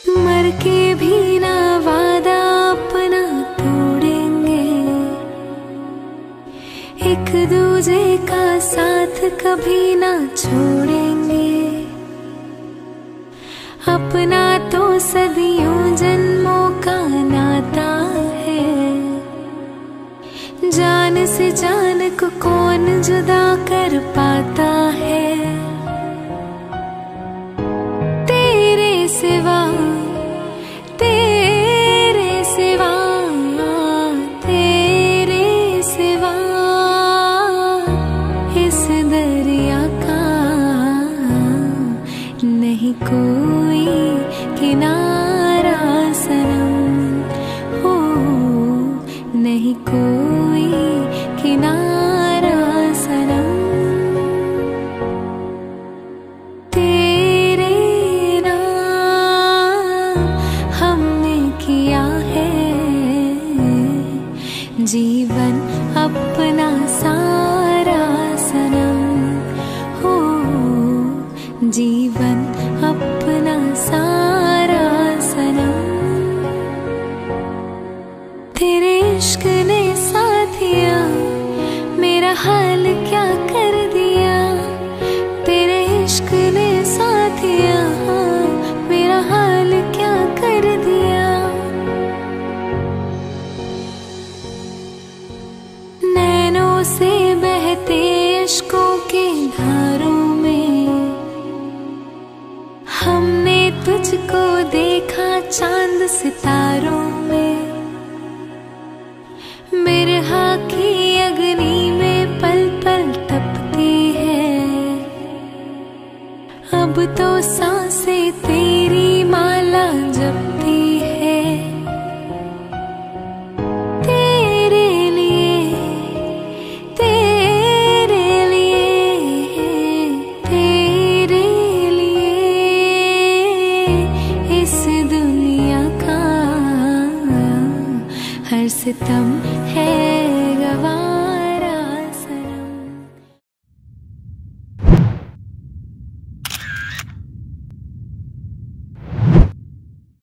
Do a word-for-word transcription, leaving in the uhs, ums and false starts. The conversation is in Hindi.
मर के भी ना वादा अपना तोड़ेंगे, एक दूजे का साथ कभी ना छोड़ेंगे। अपना तो सदियों जन्मों का नाता है, जान से जान को कौन जुदा कर पाता है। तेरे सिवा तेरे सिवा तेरे सिवा इस दरिया का नहीं कोई किनारा सनम, हो नहीं कोई किनारा सनम। तेरे नाम हमने किया है जीवन अपना सारा सनम, हो जीवन अपना सारा सनम। तेरे इश्क ने साथिया मेरा हाल क्या कर दिया, तेरे इश्क ने साथिया मेरा हाल क्या कर दिया। नैनों से बहते इश्कों के धारों में हमने तुझको देखा चांद सितारों में। बिरहा की अग्नि में पल पल तपती है, अब तो सांसें तेरी माला जपती है। तेरे लिए तेरे लिए तेरे लिए इस दुनिया का हर सितम है गवाह।